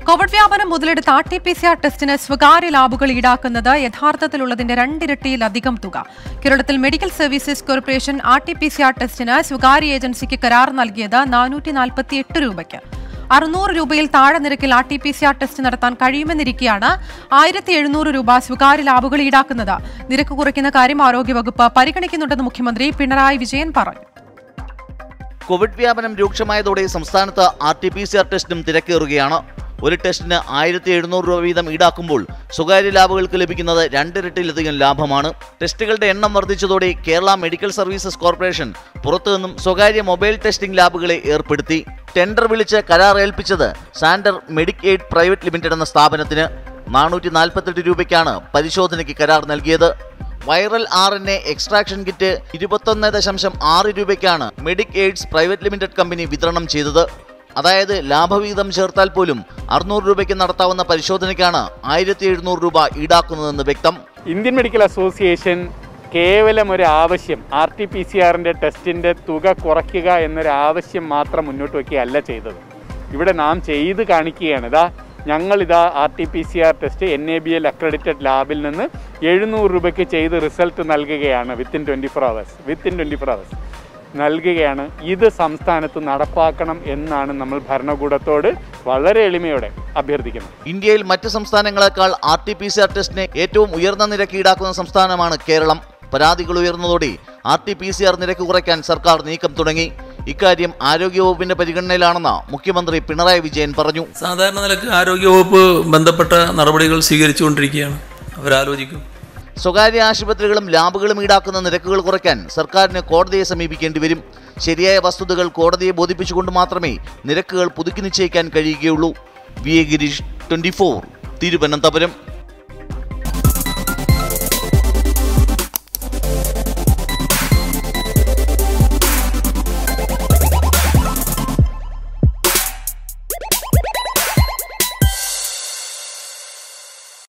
Covid വ്യാപനം മുതലെടുത്ത RT-PCR ടെസ്റ്റിന് സ്വകാര്യ ലാബുകൾ ഈടാക്കുന്നത് യഥാർത്ഥത്തിലുള്ളതിന്റെ 2 ഇരട്ടിയിലധികം തുക. കേരളത്തിൽ മെഡിക്കൽ സർവീസസ് കോർപ്പറേഷൻ RT-PCR ടെസ്റ്റിന് സ്വകാര്യ ഏജൻസിക്ക് കരാർ നൽകിയത് 448 രൂപയ്ക്ക്. 600 രൂപയിൽ താഴെ നിരക്കിൽ RT-PCR ടെസ്റ്റ് നടത്താൻ കഴിയുമെന്നിരിക്കെയാണ് 1700 രൂപ സ്വകാര്യ ലാബുകൾ ഈടാക്കുന്നത്. നിരക്ക് കുറയ്ക്കുന്ന കാര്യം ആരോഗ്യവകുപ്പ് പരിഗണിക്കുന്നുണ്ടെന്ന് മുഖ്യമന്ത്രി പിണറായി വിജയൻ പറഞ്ഞു. കോവിഡ് വ്യാപനം രൂക്ഷമായതോടെ സംസ്ഥാനത്ത് RT-PCR ടെസ്റ്റിനും തിരക്കേറുകയാണ്. ഒരു ടെസ്റ്റിന് 1700 രൂപ വീതം ഈടാക്കുമ്പോൾ സ്വകാര്യ ലാബുകൾക്ക് ലഭിക്കുന്നത് 2 ഇരട്ടിയിലധികം ലാഭമാണ്. ടെസ്റ്റുകളുടെ എണ്ണം വർദ്ധിച്ചതോടെ കേരള മെഡിക്കൽ സർവീസസ് കോർപ്പറേഷൻ പുറത്തുനിന്നും സ്വകാര്യ മൊബൈൽ ടെസ്റ്റിംഗ് ലാബുകളെ ഏർപ്പെടുത്തി. ടെൻഡർ വിളിച്ച് കരാർ ഏൽപ്പിച്ചത് Sandor medic aid private limited എന്ന സ്ഥാപനത്തിന് 448 രൂപയ്ക്കാണ് പരിശോധനയ്ക്ക് കരാർ നൽകിയത്. വൈറൽ RNA എക്സ്ട്രാക്ഷൻ കിറ്റ് 21.6 രൂപയ്ക്കാണ് medic aids private limited company വിതരണം ചെയ്തത്. അതായത് ലാഭവിഹിതം ചേർത്താൽ പോലും 600 രൂപയ്ക്ക് നടത്താവുന്ന പരിശോധനയ്ക്കാണ് 1700 രൂപ ഈടാക്കുന്നതെന്ന് വ്യക്തം. ഇന്ത്യൻ മെഡിക്കൽ അസോസിയേഷൻ കേവലം ഒരു ആവശ്യം RT-PCRന്റെ ടെസ്റ്റിന്റെ തുക കുറയ്ക്കുക എന്നൊരു ആവശ്യം മാത്രം മുന്നോട്ട് വയ്ക്കുകയല്ല ചെയ്തത്. ഇവിടെ നാം ചെയ്ത് കാണിക്കുകയാണ്. ഞങ്ങളിതാ RT-PCR ടെസ്റ്റ് NABL അക്രഡിറ്റഡ് ലാബിൽ നിന്ന് 700 രൂപയ്ക്ക് ചെയ്ത് റിസൾട്ട് നൽകുകയാണ്. വിത്തിൻ 24 hours നൽകുകയാണ്. ഇത് സംസ്ഥാനത്ത് നടപ്പാക്കണം എന്നാണ് നമ്മൾ ഭരണകൂടത്തോട് വളരെ എളിമയോടെ അഭ്യർത്ഥിക്കുന്നത്. ഇന്ത്യയിൽ മറ്റ് സംസ്ഥാനങ്ങളെക്കാൾ RT-PCR ടെസ്റ്റിന് ഏറ്റവും ഉയർന്ന നിരക്ക് ഈടാക്കുന്ന സംസ്ഥാനമാണ് കേരളം. പരാതികൾ ഉയർന്നതോടെ RT-PCR നിരക്ക് കുറയ്ക്കാൻ സർക്കാർ നീക്കം തുടങ്ങി. ഇക്കാര്യം ആരോഗ്യവകുപ്പിന്റെ പരിഗണനയിലാണെന്ന് മുഖ്യമന്ത്രി പിണറായി വിജയൻ പറഞ്ഞു. സാധാരണ നിലക്ക് ആരോഗ്യവകുപ്പ് ബന്ധപ്പെട്ട നടപടികൾ സ്വീകരിച്ചുകൊണ്ടിരിക്കുകയാണ്. അവരാലോചിക്കും. സ്വകാര്യ ആശുപത്രികളും ലാബുകളും ഈടാക്കുന്ന നിരക്കുകൾ കുറയ്ക്കാൻ സർക്കാരിന് കോടതിയെ സമീപിക്കേണ്ടി വരും. ശരിയായ വസ്തുതകൾ കോടതിയെ ബോധിപ്പിച്ചുകൊണ്ട് മാത്രമേ നിരക്കുകൾ പുതുക്കി നിശ്ചയിക്കാൻ കഴിയുകയുള്ളൂ. VA ഗിരീഷ്, 24, തിരുവനന്തപുരം.